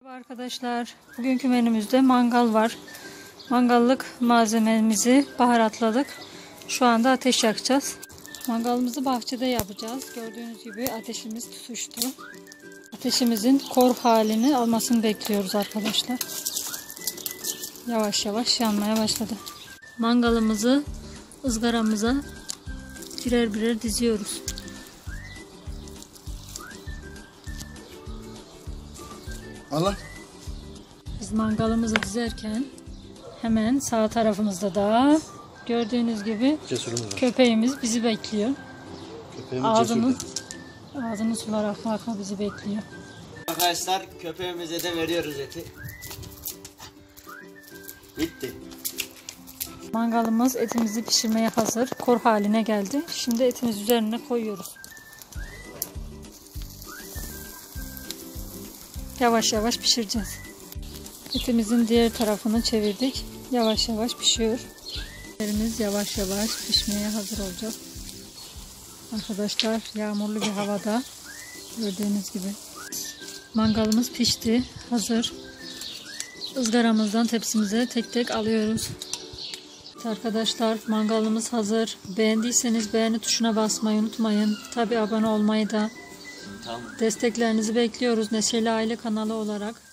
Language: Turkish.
Merhaba arkadaşlar, bugünkü menümüzde mangal var. Mangallık malzememizi baharatladık. Şu anda ateş yakacağız. Mangalımızı bahçede yapacağız. Gördüğünüz gibi ateşimiz tutuştu. Ateşimizin kor halini almasını bekliyoruz arkadaşlar. Yavaş yavaş yanmaya başladı. Mangalımızı ızgaramıza birer birer diziyoruz. Allah. Biz mangalımızı dizerken hemen sağ tarafımızda da gördüğünüz gibi köpeğimiz bizi bekliyor. Ağzının sular akmakla bizi bekliyor. Arkadaşlar köpeğimize de veriyoruz eti. Bitti. Mangalımız etimizi pişirmeye hazır. Kor haline geldi. Şimdi etimiz üzerine koyuyoruz. Yavaş yavaş pişireceğiz. Etimizin diğer tarafını çevirdik. Yavaş yavaş pişiyor. Etlerimiz yavaş yavaş pişmeye hazır olacak. Arkadaşlar yağmurlu bir havada gördüğünüz gibi. Mangalımız pişti. Hazır. Izgaramızdan tepsimize tek tek alıyoruz. Evet arkadaşlar mangalımız hazır. Beğendiyseniz beğeni tuşuna basmayı unutmayın. Tabi abone olmayı da. Desteklerinizi bekliyoruz Neşeli Aile kanalı olarak.